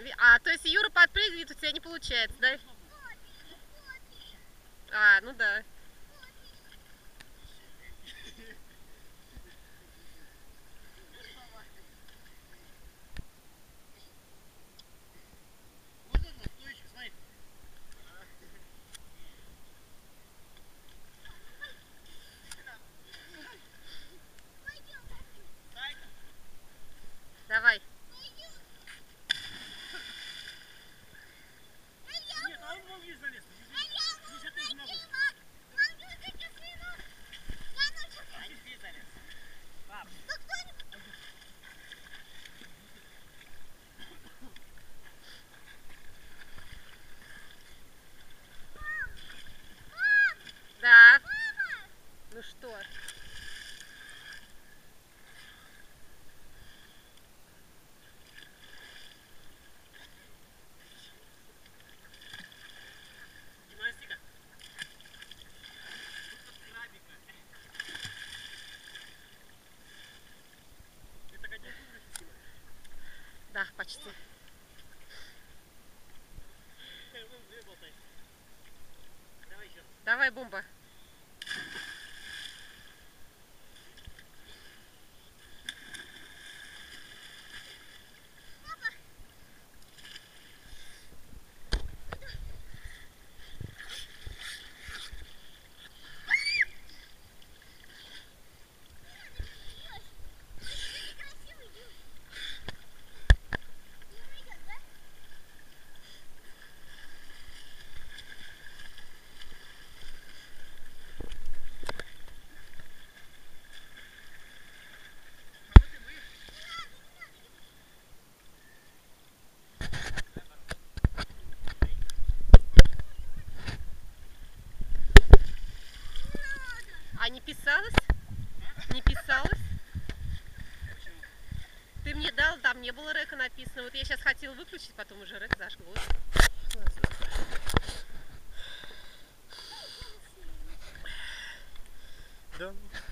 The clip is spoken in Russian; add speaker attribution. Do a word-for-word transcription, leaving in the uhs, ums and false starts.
Speaker 1: А, то есть Юра подпрыгивает, у тебя не получается, да? А, ну да. Давай. Да. Ну что?
Speaker 2: Гимнастика. Это как
Speaker 1: Да, почти.
Speaker 2: Давай еще.
Speaker 1: Давай, бомба. А не писалось? Не писалось? Ты мне дал, там не было река написано. Вот я сейчас хотела выключить, потом уже рек зажглось.
Speaker 2: Да.